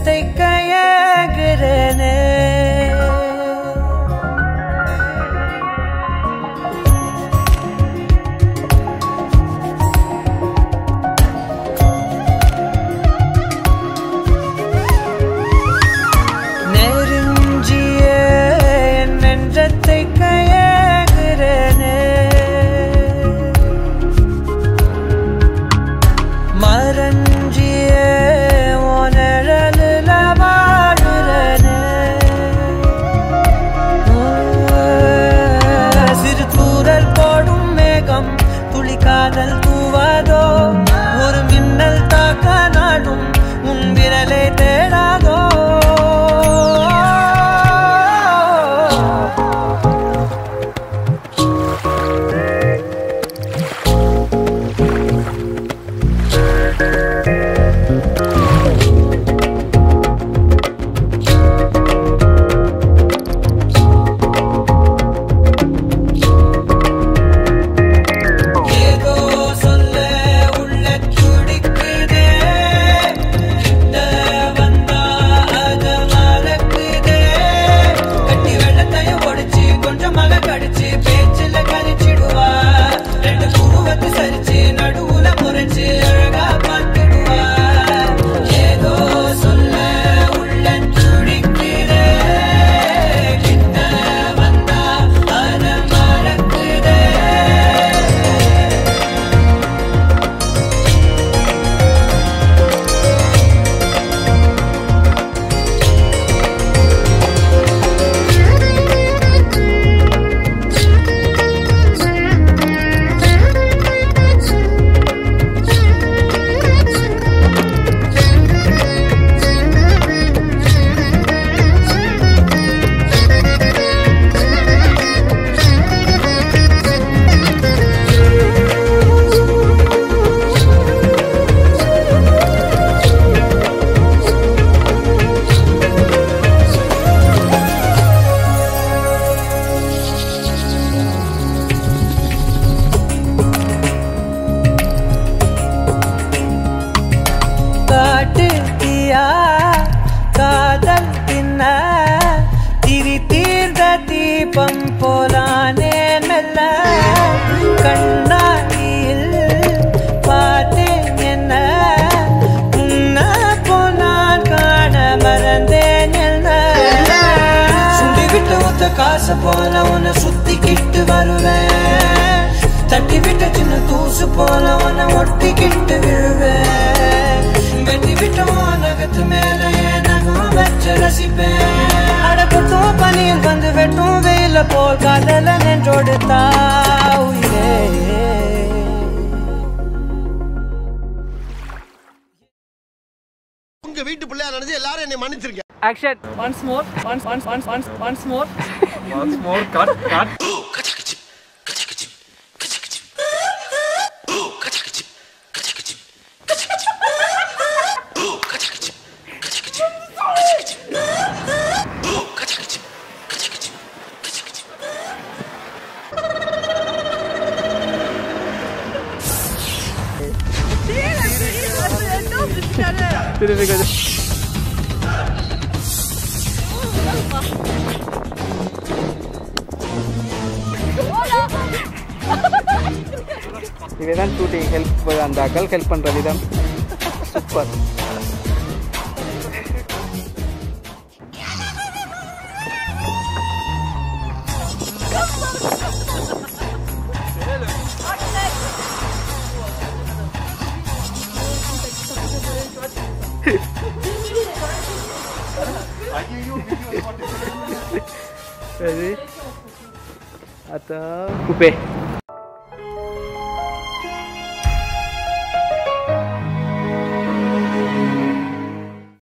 நெஞ்சத்தை கையாகிறனே காசு போல உன்னை சுத்திக்கிட்டு வருவேன் தட்டி விட்ட சின்ன தூசு போல உன்னை ஒட்டிக்கிட்டு விழுவேன் வெட்டி விட்ட நகத்து மேல நகம் வச்சு ரசிப்பேன் அடப்பட்டும் பனியில் வந்து வெட்டும் வெயில போல் காதல நின்றோடு தாவுயே உங்க வீட்டு பிள்ளையா நினைச்சு எல்லாரும் என்னை மன்னிச்சிருங்க. Action. Once more. Once more. Once more. Cut. இவதான் ஷூட்டிங் ஹெல்ப் அந்த அக்கல் ஹெல்ப் பண்ற விதம் சூப்பர். सरी आता कुपे